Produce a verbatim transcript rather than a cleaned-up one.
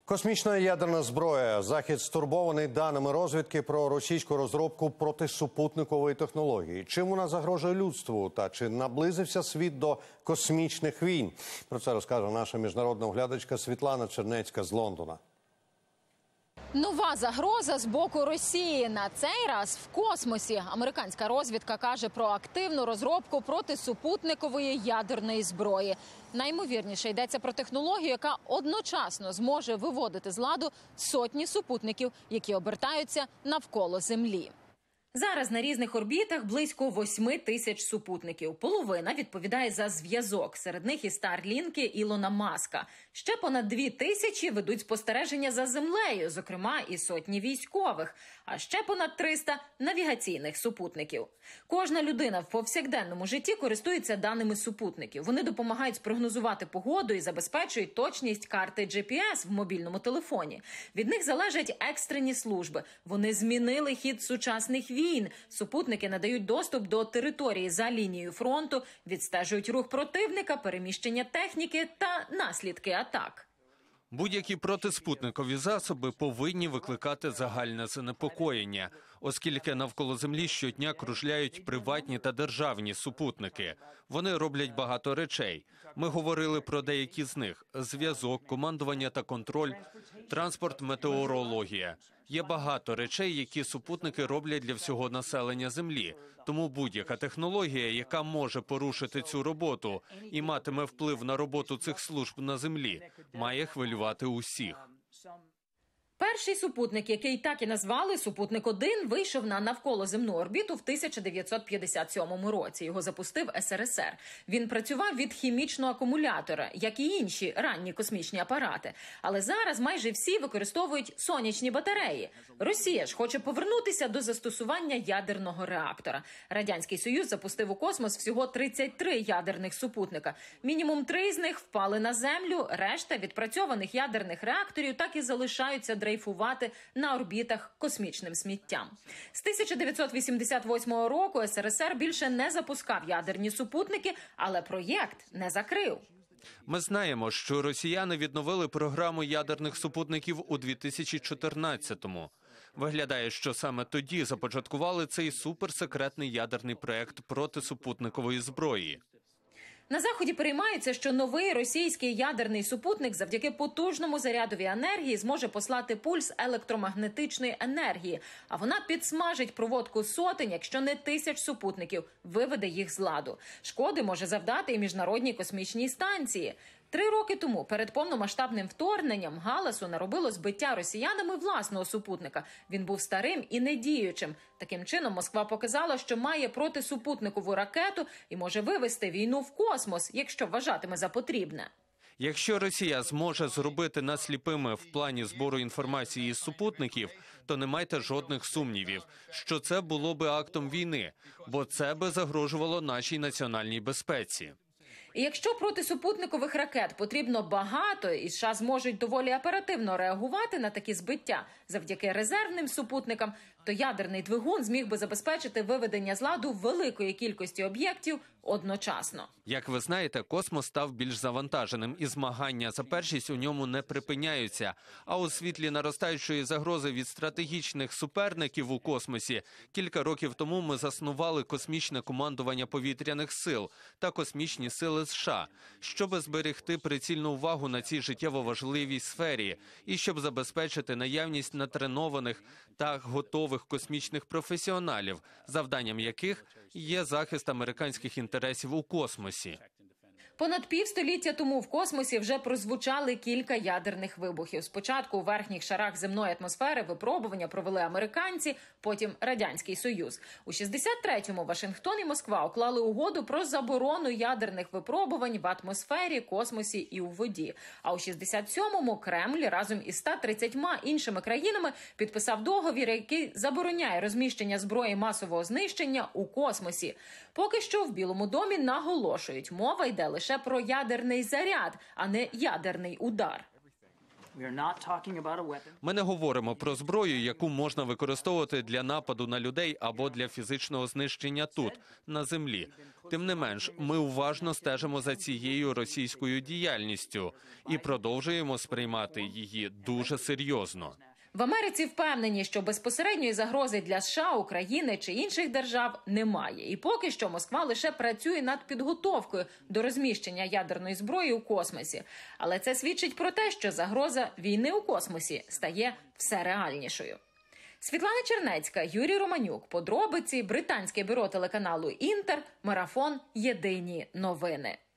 Космічна ядерна зброя. Захід стурбований даними розвідки про російську розробку протисупутникової технології. Чим вона загрожує людству та чи наблизився світ до космічних війн? Про це розкаже наша міжнародна оглядачка Світлана Чернецька з Лондона. Нова загроза з боку Росії. На цей раз в космосі. Американська розвідка каже про активну розробку протисупутникової ядерної зброї. Наймовірніше йдеться про технологію, яка одночасно зможе виводити з ладу сотні супутників, які обертаються навколо Землі. Зараз на різних орбітах близько восьми тисяч супутників. Половина відповідає за зв'язок. Серед них і Старлінки Ілона Маска. Ще понад дві тисячі ведуть спостереження за Землею, зокрема і сотні військових. А ще понад триста навігаційних супутників. Кожна людина в повсякденному житті користується даними супутників. Вони допомагають спрогнозувати погоду і забезпечують точність карти джі пі ес в мобільному телефоні. Від них залежать екстрені служби. Вони змінили хід сучасних війн. Супутники надають доступ до території за лінією фронту, відстежують рух противника, переміщення техніки та наслідки атак. Будь-які протиспутникові засоби повинні викликати загальне занепокоєння, оскільки навколо Землі щодня кружляють приватні та державні супутники. Вони роблять багато речей. Ми говорили про деякі з них – зв'язок, командування та контроль, транспорт, метеорологія. Є багато речей, які супутники роблять для всього населення Землі. Тому будь-яка технологія, яка може порушити цю роботу і матиме вплив на роботу цих служб на Землі, має хвилювати усіх. Перший супутник, який так і назвали «Супутник один», вийшов на навколоземну орбіту в тисяча дев'ятсот п'ятдесят сьомому році. Його запустив ес ер ес ер. Він працював від хімічного акумулятора, як і інші ранні космічні апарати. Але зараз майже всі використовують сонячні батареї. Росія ж хоче повернутися до застосування ядерного реактора. Радянський Союз запустив у космос всього тридцять три ядерних супутника. Мінімум три з них впали на Землю, решта відпрацьованих ядерних реакторів так і залишаються дрейфувати на орбітах космічним сміттям. З тисяча дев'ятсот вісімдесят восьмого року ес ер ес ер більше не запускав ядерні супутники, але проєкт не закрив. Ми знаємо, що росіяни відновили програму ядерних супутників у дві тисячі чотирнадцятому. Виглядає, що саме тоді започаткували цей суперсекретний ядерний проєкт протисупутникової зброї. На Заході переймаються, що новий російський ядерний супутник завдяки потужному зарядові енергії зможе послати пульс електромагнетичної енергії, а вона підсмажить проводку сотень, якщо не тисяч супутників, виведе їх з ладу. Шкоди може завдати і Міжнародній космічній станції. Три роки тому, перед повномасштабним вторгненням, галасу наробило збиття росіянами власного супутника. Він був старим і недіючим. Таким чином, Москва показала, що має протисупутникову ракету і може вивести війну в космос, якщо вважатиме за потрібне. Якщо Росія зможе зробити нас сліпими в плані збору інформації із супутників, то не майте жодних сумнівів, що це було би актом війни, бо це би загрожувало нашій національній безпеці. І якщо проти супутникових ракет потрібно багато, і США зможуть доволі оперативно реагувати на такі збиття завдяки резервним супутникам, то ядерний двигун зміг би забезпечити виведення з ладу великої кількості об'єктів одночасно. Як ви знаєте, космос став більш завантаженим, і змагання за першість у ньому не припиняються. А у світлі наростаючої загрози від стратегічних суперників у космосі, кілька років тому ми заснували космічне командування повітряних сил та космічні сили США, щоб зберегти прицільну увагу на цій життєво важливій сфері і щоб забезпечити наявність натренованих та готових космічних професіоналів, завданням яких є захист американських інтересів у космосі. Понад півстоліття тому в космосі вже прозвучали кілька ядерних вибухів. Спочатку у верхніх шарах земної атмосфери випробування провели американці, потім Радянський Союз. У шістдесят третьому Вашингтон і Москва уклали угоду про заборону ядерних випробувань в атмосфері, космосі і у воді. А у шістдесят сьомому Кремль разом із ста тридцятьма іншими країнами підписав договір, який забороняє розміщення зброї масового знищення у космосі. Поки що в Білому домі наголошують, мова йде лише про ядерний заряд, а не ядерний удар. Ми не говоримо про зброю, яку можна використовувати для нападу на людей або для фізичного знищення тут, на землі. Тим не менш, ми уважно стежимо за цією російською діяльністю і продовжуємо сприймати її дуже серйозно. В Америці впевнені, що безпосередньої загрози для США, України чи інших держав немає. І поки що Москва лише працює над підготовкою до розміщення ядерної зброї у космосі. Але це свідчить про те, що загроза війни у космосі стає все реальнішою. Світлана Чернецька, Юрій Романюк. Подробиці. Британське бюро телеканалу «Інтер». Марафон. Єдині новини.